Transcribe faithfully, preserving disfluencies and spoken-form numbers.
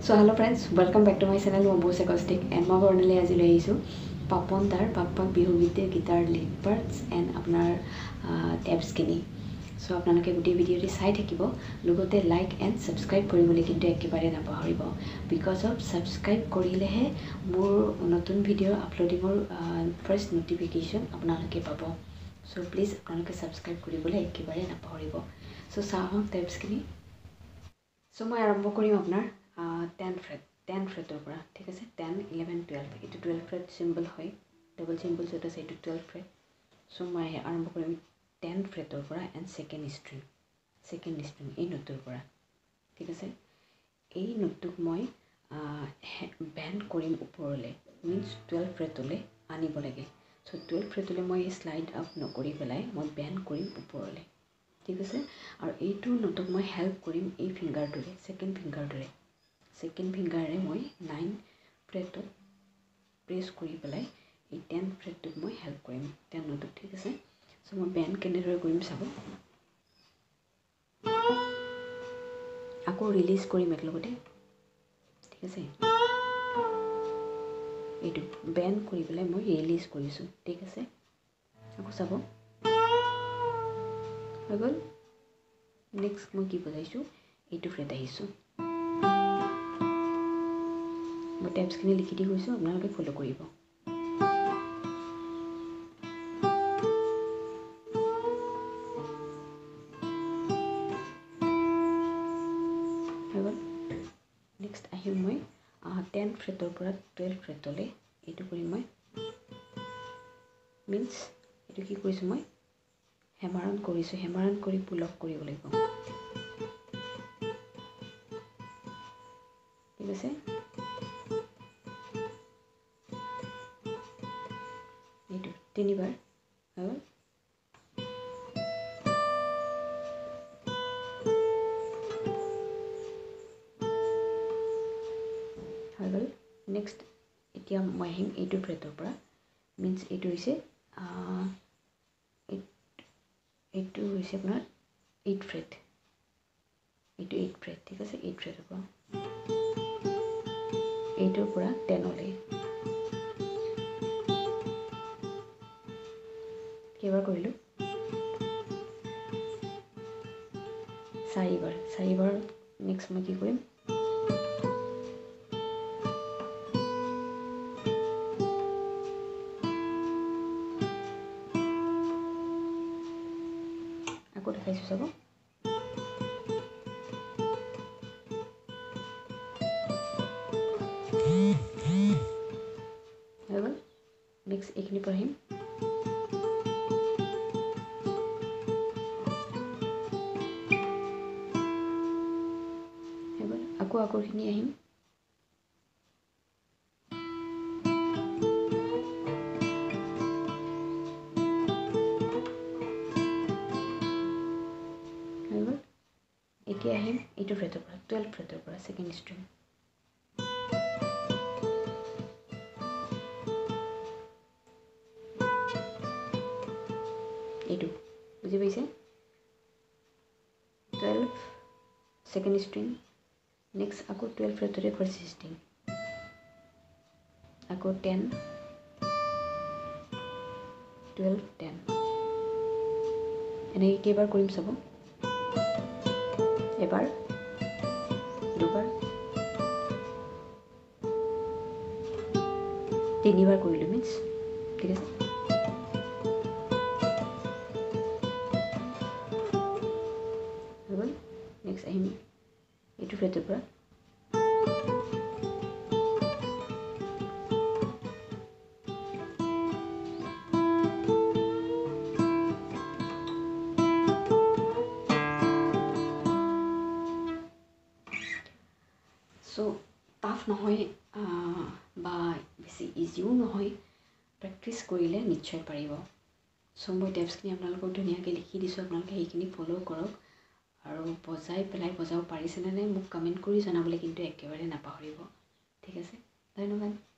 So hello friends, welcome back to my channel Mombos Acoustic and মই Barnali আজি লৈ আহিছো পাপন তাৰ পাকপাক বিহু গীতে গিটাৰ লিড পাৰ্টস এন্ড আপোনাৰ টেপস কিনি সো আপোনালোকে গুটি ভিডিওটি চাই থাকিব লগতে লাইক এন্ড সাবস্ক্ৰাইব কৰিবলৈ কিন্তু একেবাৰে নাপাহৰিব বিকজ অফ সাবস্ক্ৰাইব কৰিলেহে মোৰ নতুন ভিডিও আপলোডিংৰ ফাৰ্স্ট নোটিফিকেশন আপোনালোকে পাব সো প্লিজ আপোনালোকে সাবস্ক্ৰাইব কৰিবলৈ একেবাৰে নাপাহৰিব সো চাহক টেপস কিনি সো মই আৰম্ভ কৰিম আপোনাৰ ten fret ten fret or pura thik ase ten eleven twelve itu twelve fret symbol hoy double symbol jota se itu twelve fret so mai arambho korim ten fret or pura and second string second string ei note or pura thik ase ei note tuk moi bend korim uporole means twelve fret ole anibo lage so twelve fret ole moi slide up no kori belai moi bend korim uporole thik ase aru eitu note tuk moi help korim ei finger dore second finger dore second finger re moi nine fret to press kori pelai ei ten fret to moi help korim ten note thik ase so moi bend kene roi korim sabo ako release korim eklogote thik ase etu bend kori pelai moi release korisu thik ase ako sabo agol next moi ki bajaisu etu fret ahisu মই tabs কিনি লিখি দি গৈছো আপোনালোকে ফলো কৰিব হ'ব next আহিম মই ten ফ্ৰেটৰ পৰা twelve ফ্ৰেটলৈ এটো কৰি মই মিন্স এটো কি কৰিছো মই হেমাৰন কৰিছো হেমাৰন কৰি পুল আপ কৰিব লাগিব ঠিক আছে তিনিবাৰ আৰু আৰু নেক্সট এতিয়া মই আহিম এইটো ফ্ৰেটৰ পৰা মিন্স এইটো হৈছে এইটো হৈছে আপোনাৰ eight ফ্ৰেট এইটো eight ফ্ৰেট ঠিক আছে eight ফ্ৰেটৰ পৰা এইটোৰ পৰা ten লৈ কেবাৰ কৰিলো চাৰিবাৰ চাৰিবাৰ নেক্সট মই কি কৰিম আকৌ দেখাইছো চাব হৈ গ'ল নেক্সট এইখিনি পৰা আহিম আকৌ আকৰখিনি আহিম এতিয়া আহিম এইটো ফ্ৰেটৰ পৰা twelve ফ্ৰেটৰ পৰা সেকেন্ড স্ট্ৰিং এইটো বুজি পাইছে twelve second string next ako twelve fret re first string ako ten twelve ten ene kebar korim sabo ebar dubar tinibar korilu means ঠিক আছে next ahim এইটো ফ্ৰেটৰ পৰা সো টাফ নহয় বা বেছি ইজিও নহয় প্ৰেক্টিস কৰিলে নিশ্চয় পাৰিব সো মই টেপসখিনি আপোনালোকক ধুনীয়াকৈ লিখি দিছো আপোনালোকে এইখিনি ফলো কৰক আৰু বজাই পেলাই বজাও পাৰিছেনে নাই মোক কমেন্ট কৰি জনাবলৈ কিন্তু একেবাৰে নাপাহৰিব ঠিক আছে ধন্যবাদ